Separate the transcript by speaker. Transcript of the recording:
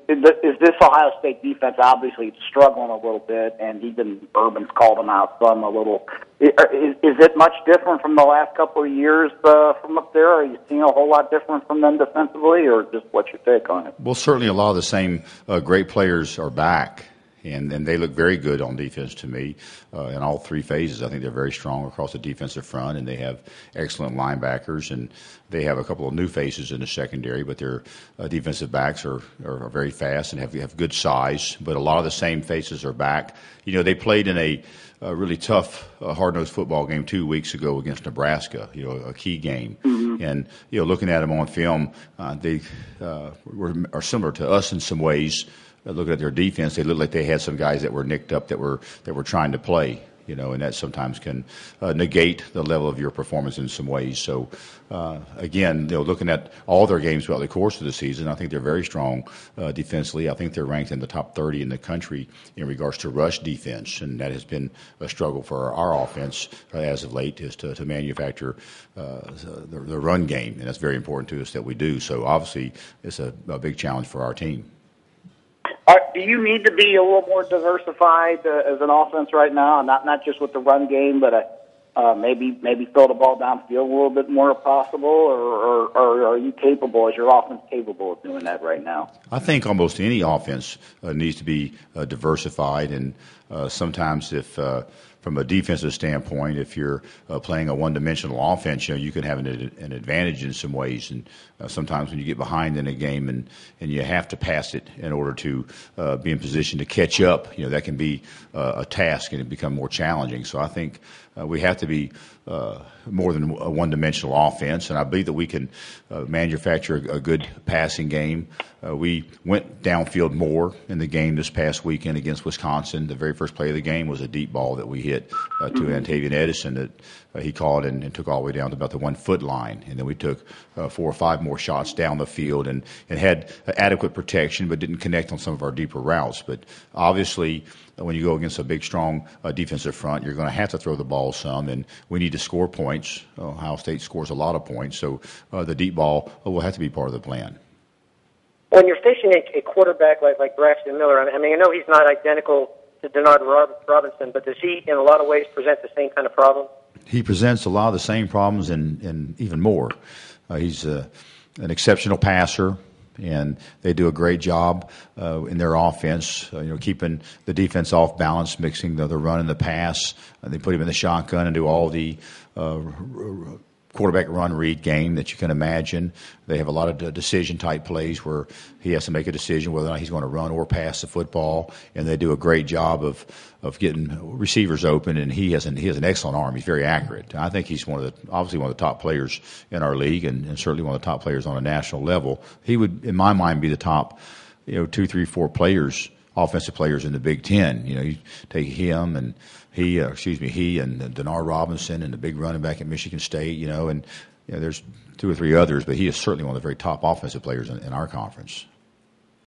Speaker 1: is this Ohio State defense obviously struggling a little bit, and even Urban's called them out some a little. Is it much different from the last couple of years from up there? Are you seeing a whole lot different from them defensively, or just what's your take on it?
Speaker 2: Well, certainly a lot of the same great players are back. And they look very good on defense to me in all three phases. I think they're very strong across the defensive front, and they have excellent linebackers, and they have a couple of new faces in the secondary, but their defensive backs are very fast and have good size. But a lot of the same faces are back. You know, they played in a really tough, hard-nosed football game 2 weeks ago against Nebraska, you know, a key game. Mm-hmm. And, you know, looking at them on film, they are similar to us in some ways. Looking at their defense, they look like they had some guys that were nicked up that were trying to play, you know, and that sometimes can negate the level of your performance in some ways. So, again, you know, looking at all their games throughout the course of the season, I think they're very strong defensively. I think they're ranked in the top 30 in the country in regards to rush defense, and that has been a struggle for our offense as of late, is to manufacture the run game, and that's very important to us that we do. So, obviously, it's a big challenge for our team.
Speaker 1: Do you need to be a little more diversified as an offense right now? Not just with the run game, but maybe throw the ball downfield a little bit more if possible, or are you capable? Is your offense capable of doing that right now?
Speaker 2: I think almost any offense needs to be diversified, and sometimes if from a defensive standpoint, if you're playing a one-dimensional offense, you know, you can have an advantage in some ways. And sometimes when you get behind in a game and you have to pass it in order to be in position to catch up, you know, that can be a task and it become more challenging. So I think we have to be more than a one-dimensional offense, and I believe that we can manufacture a good passing game. We went downfield more in the game this past weekend against Wisconsin. The very first play of the game was a deep ball that we hit to Antavian Edison that he caught and took all the way down to about the 1 foot line. And then we took 4 or 5 more shots down the field and had adequate protection, but didn't connect on some of our deeper routes. But obviously, when you go against a big, strong defensive front, you're going to have to throw the ball some, and we need to score points. Ohio State scores a lot of points, so the deep ball will have to be part of the plan.
Speaker 3: When you're facing a quarterback like Braxton Miller, I mean, I know he's not identical to Denard Robinson, but does he, in a lot of ways, present the same kind of problem? He
Speaker 2: presents a lot of the same problems and even more. He's an exceptional passer, and they do a great job in their offense, keeping the defense off balance, mixing the run and the pass. They put him in the shotgun and do all the quarterback run read game that you can imagine. They have a lot of decision-type plays where he has to make a decision whether or not he's going to run or pass the football, and they do a great job of getting receivers open, and he has an excellent arm. He's very accurate. I think he's obviously one of the top players in our league, and certainly one of the top players on a national level. He would, in my mind, be the top 2, 3, 4 players, offensive players in the Big Ten. You take him and he and Denard Robinson and the big running back at Michigan State, and there's 2 or 3 others, but he is certainly one of the very top offensive players in our conference.